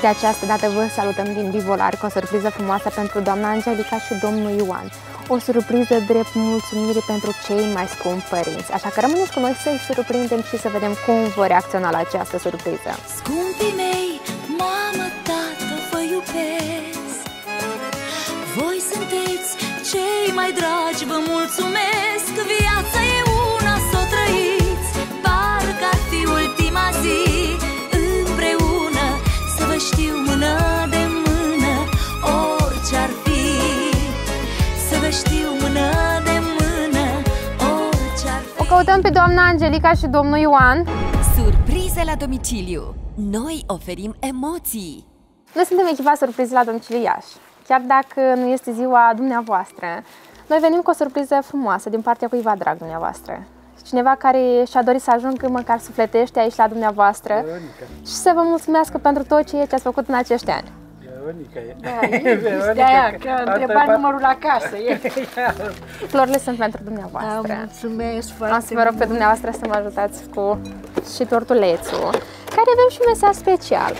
De această dată vă salutăm din Bivolari cu o surpriză frumoasă pentru doamna Angelica și domnul Ioan. O surpriză drept mulțumire pentru cei mai scumpi părinți. Așa că rămâneți cu noi să-i surprindem și să vedem cum vor reacționa la această surpriză. Scumpii mei, mamă, tată, vă iubesc. Voi sunteți cei mai dragi, vă mulțumesc. Viața e una, s-o trăiți, parcă ar fi ultima zi. Împreună să vă știu mână de mână, orice ar fi. Să vă știu mână de mână, orice ar fi. O căutăm pe doamna Angelica și domnul Ioan. Surprize la domiciliu. Noi oferim emoții. Noi suntem echipa surprize la domiciliu Iași. Chiar dacă nu este ziua dumneavoastră, noi venim cu o surpriză frumoasă din partea cuiva drag dumneavoastră. Cineva care și-a dorit să ajungă măcar sufletește aici la dumneavoastră. Veronica. Și să vă mulțumesc pentru tot ce ați făcut în acești ani. Veronica e. Da, de aia, că întreba numărul la casă. Florile sunt pentru dumneavoastră. Mulțumesc Am foarte să vă rog pe dumneavoastră să mă ajutați cu și tortulețul, care avem și un mesaj special.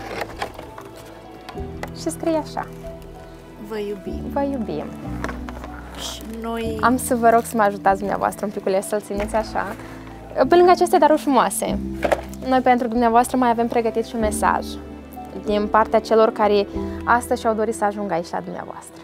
Și scrie așa: Vă iubim vă iubim. și noi... Am să vă rog să mă ajutați dumneavoastră un piculeț să-l țineți așa. Pe lângă aceste daruri frumoase, noi pentru dumneavoastră mai avem pregătit și un mesaj din partea celor care astăzi și-au dorit să ajungă aici la dumneavoastră.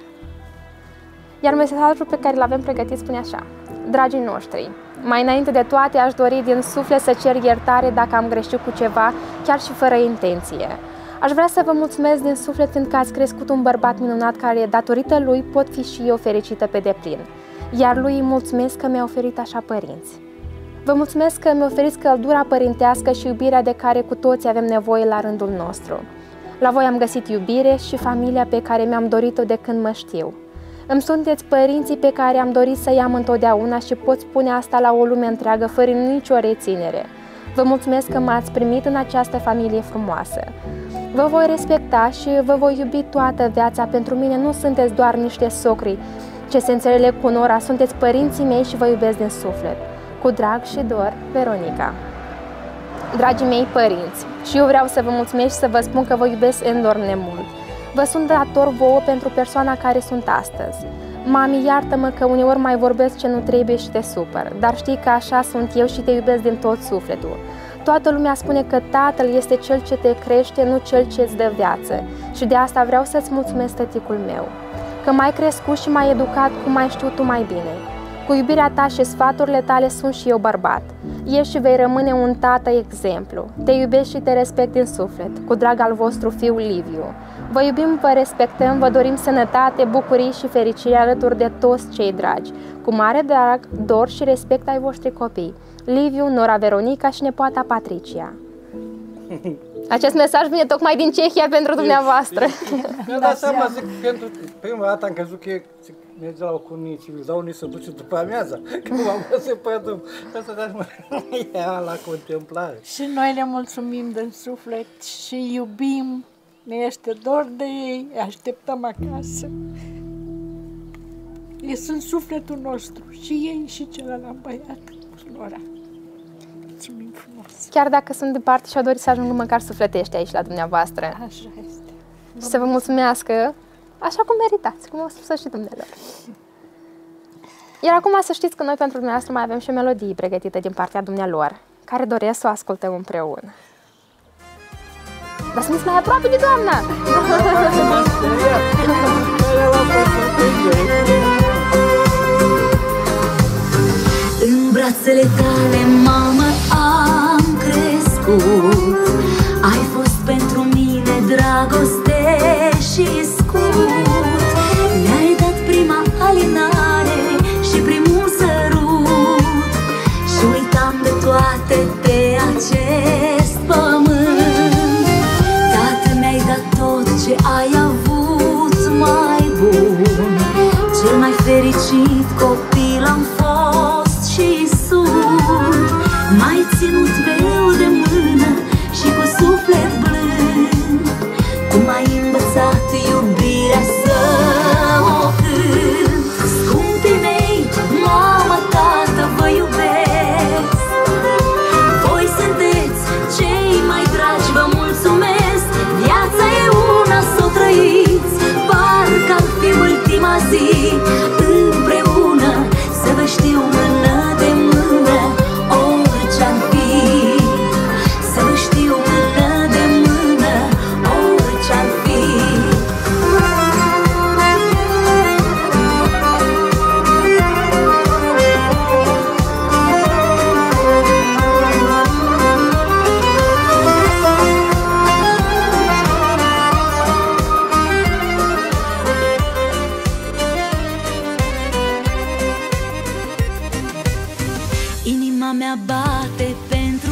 Iar mesajul pe care îl avem pregătit spune așa: Dragii noștri, mai înainte de toate aș dori din suflet să cer iertare dacă am greșit cu ceva, chiar și fără intenție. Aș vrea să vă mulțumesc din suflet fiindcă ați crescut un bărbat minunat care, datorită lui, pot fi și eu fericită pe deplin. Iar lui îi mulțumesc că mi-a oferit așa părinți. Vă mulțumesc că mi-a oferit căldura părintească și iubirea de care cu toți avem nevoie la rândul nostru. La voi am găsit iubire și familia pe care mi-am dorit-o de când mă știu. Îmi sunteți părinții pe care am dorit să-i am întotdeauna și pot spune asta la o lume întreagă, fără nicio reținere. Vă mulțumesc că m-ați primit în această familie frumoasă. Vă voi respecta și vă voi iubi toată viața. Pentru mine nu sunteți doar niște socri ce se înțeleg cu nora, sunteți părinții mei și vă iubesc din suflet. Cu drag și dor, Veronica. Dragii mei părinți, și eu vreau să vă mulțumesc și să vă spun că vă iubesc enorm de mult. Vă sunt dator vouă pentru persoana care sunt astăzi. Mami, iartă-mă că uneori mai vorbesc ce nu trebuie și te supăr, dar știi că așa sunt eu și te iubesc din tot sufletul. Toată lumea spune că tatăl este cel ce te crește, nu cel ce îți dă viață. Și de asta vreau să-ți mulțumesc, tăticul meu, că m-ai crescut și m-ai educat cum ai știut tu mai bine. Cu iubirea ta și sfaturile tale sunt și eu bărbat. Ești și vei rămâne un tată exemplu. Te iubesc și te respect din suflet. Cu drag al vostru fiu Liviu. Vă iubim, vă respectăm, vă dorim sănătate, bucurii și fericire alături de toți cei dragi. Cu mare drag, dor și respect ai voștri copii. Liviu, nora Veronica și nepoata Patricia. Acest mesaj vine tocmai din Cehia pentru dumneavoastră. Mi-a dat seama, zic, pentru prima dată am crezut că merge la o cunie civilizată, unii se duce după amiaza. Când m-am găsit pe drum, asta dați-mă, ia la contemplare. Și noi le mulțumim din suflet și iubim, ne este dor de ei, îi așteptăm acasă. Ei sunt sufletul nostru, și ei și celălalt băiat cu nora. Mulțumim frumos. Chiar dacă sunt departe și-au dorit să ajungă măcar sufletește aici la dumneavoastră. Așa este. Și să vă mulțumească așa cum meritați, cum au spus și dumnealor. Iar acum să știți că noi pentru dumneavoastră mai avem și o melodie pregătită din partea dumnealor, care doresc să o ascultăm împreună. Dar sunteți mai aproape de doamna! În brațele tale, mamă, am crescut. Ai fost pentru mine dragoste și scut. Mi-ai dat prima alinare și primul sărut. Și uitam de toate pe acest pământ. Tată, mi-ai dat tot ce ai avut mai bun. Cel mai fericit copil am fost și sunt. M-ai ținut mereu de mână și cu suflet blând. Tu m-ai învățat iubirea să o cânt. Scumpii mei, mamă, tată, vă iubesc. Voi sunteți Inima mea bate pentru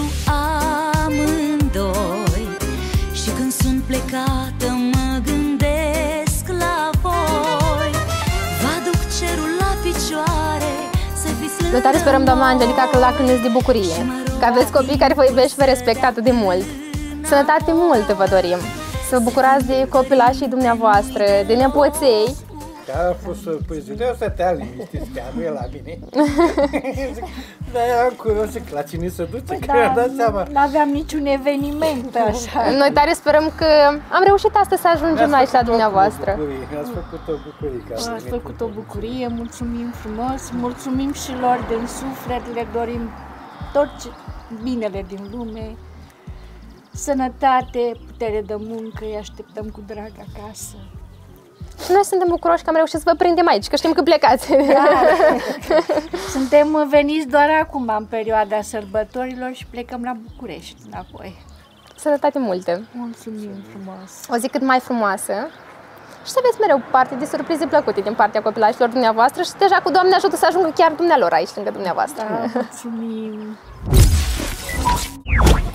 amândoi și când sunt plecată mă gândesc la voi. Vă aduc cerul la picioare, să fiți lângă. Noi tare sperăm, doamna Angelica, că lacrimiți de bucurie, că aveți copii care vă iubesc și vă respectă atât de mult. Sănătate multă vă dorim, să vă bucurați de copilașii dumneavoastră, de nepoței. Chiar a fost surpriză. Eu stăteam liniștiți, chiar nu e la mine. Dar eram curios la cine se duce, că mi-am dat seama. Nu aveam niciun eveniment așa. Noi tare sperăm că am reușit astăzi să ajungem aici la dumneavoastră. Mi-ați făcut o bucurie. Ați făcut o bucurie, mulțumim frumos, mulțumim și lor din suflet, le dorim tot binele din lume, sănătate, putere de muncă, îi așteptăm cu drag acasă. Și noi suntem bucuroși că am reușit să vă prindem aici, că știm că plecați. Da. Suntem veniți doar acum, în perioada sărbătorilor, și plecăm la București înapoi. Sănătate multă. Mulțumim frumos! O zi cât mai frumoasă și să aveți mereu parte de surprize plăcute din partea copilașilor dumneavoastră și deja cu Doamne ajută să ajungă chiar dumnealor aici lângă dumneavoastră. Da, mulțumim!